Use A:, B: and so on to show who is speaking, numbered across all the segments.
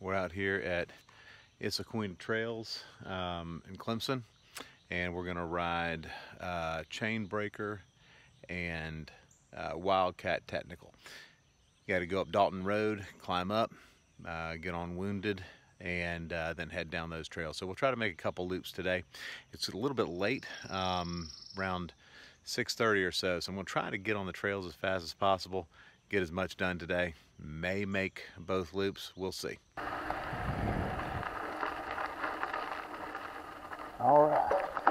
A: We're out here at Isaqueena Trails in Clemson, and we're gonna ride Chainbreaker and Wildcat Technical. You gotta go up Dalton Road, climb up, get on Wounded, and then head down those trails. So we'll try to make a couple loops today. It's a little bit late, around 6:30 or so, so I'm gonna try to get on the trails as fast as possible, get as much done today. May make both loops, we'll see.
B: All right.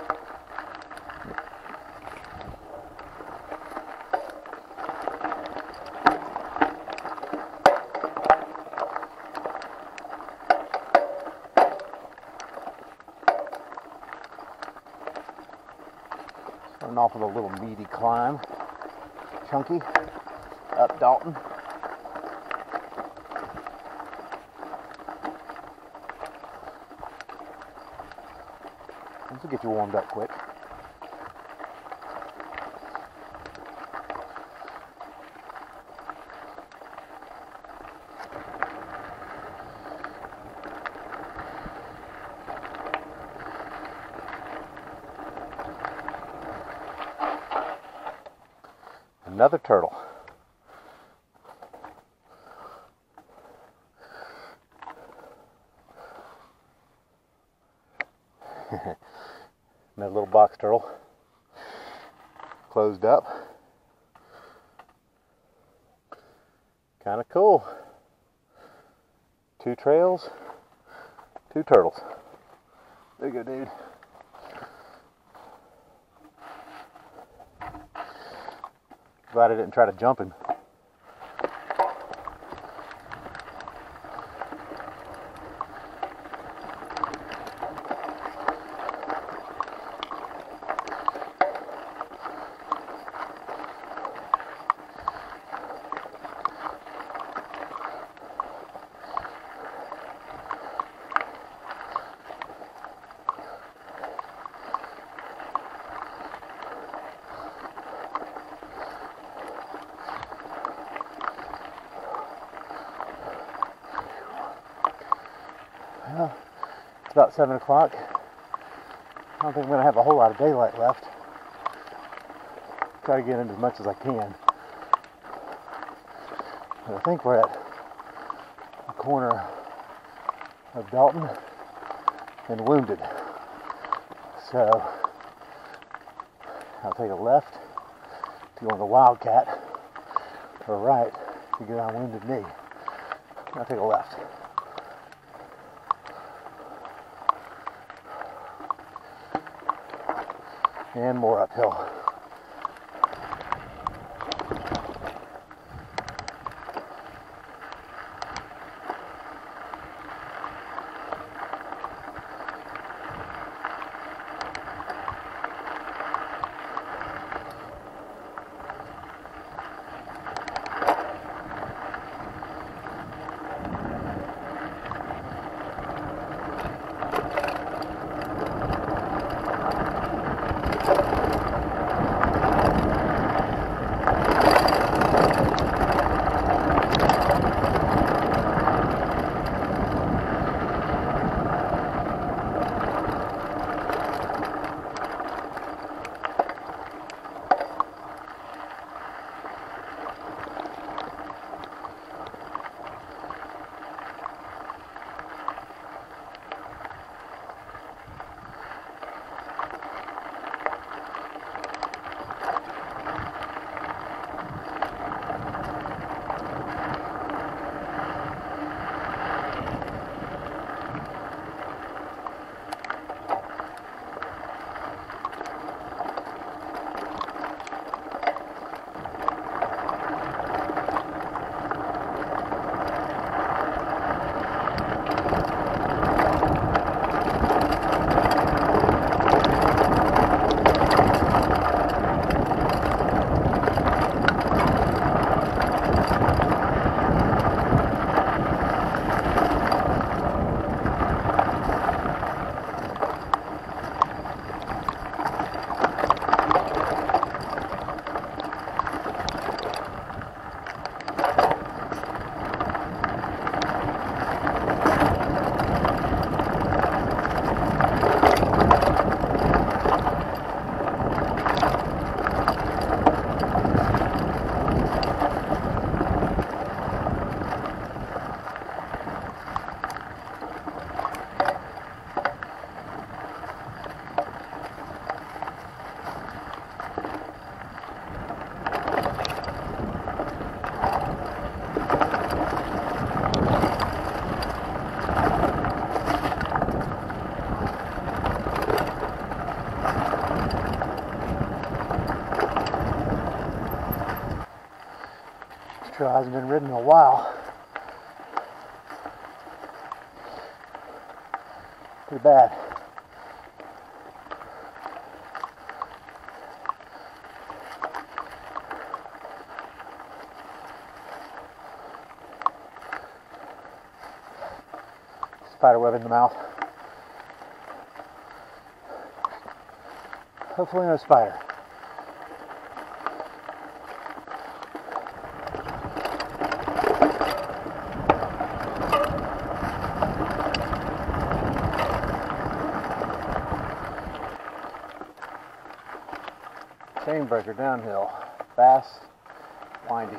B: Starting off with a little meaty climb, chunky, up Dalton. This will get you warmed up quick. Another turtle. Another little box turtle. Closed up. Kind of cool. 2 trails, 2 turtles. There you go, dude. Glad I didn't try to jump him. Well, it's about 7 o'clock. I don't think I'm going to have a whole lot of daylight left. Try to get in as much as I can. But I think we're at the corner of Dalton and Wounded. So I'll take a left to go on the Wildcat, or right to get on Wounded Knee. I'll take a left. And more uphill. trail hasn't been ridden in a while. Pretty bad. Spiderweb in the mouth. Hopefully no spider. Chainbreaker downhill, fast, windy.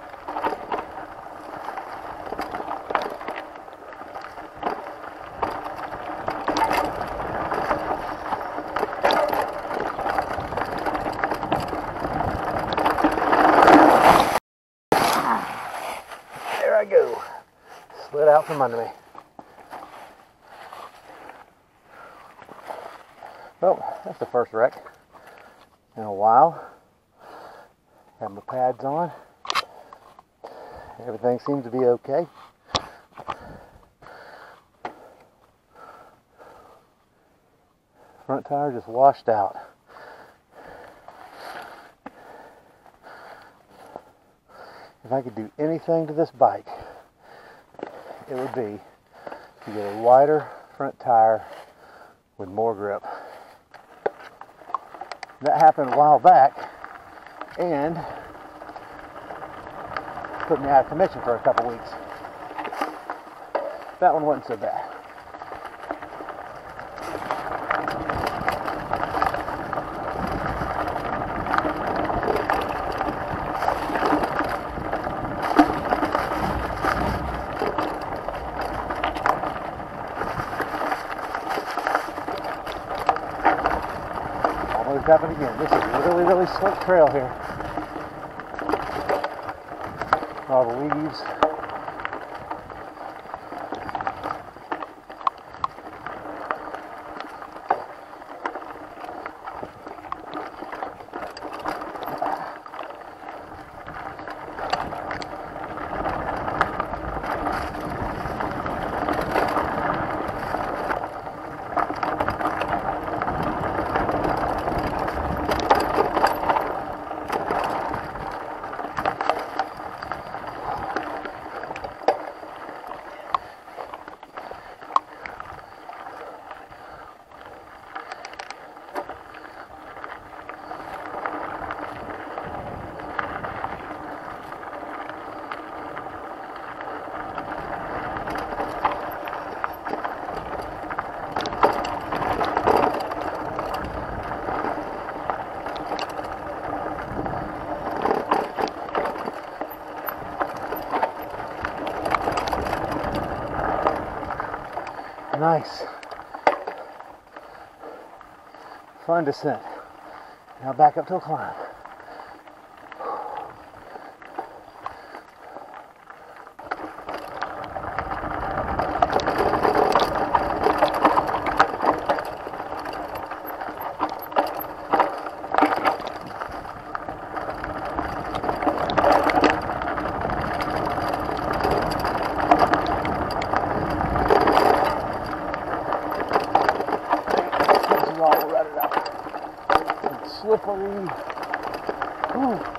B: There I go. Slid out from under me. Well, that's the first wreck in a while. Got my pads on. Everything seems to be okay. Front tire just washed out. If I could do anything to this bike, it would be to get a wider front tire with more grip. That happened a while back and put me out of commission for a couple weeks. That one wasn't so bad. Happened again. This is a really, really slick trail here. All the leaves. Nice. Fun descent. Now back up to a climb. All rutted up and slippery. Ooh.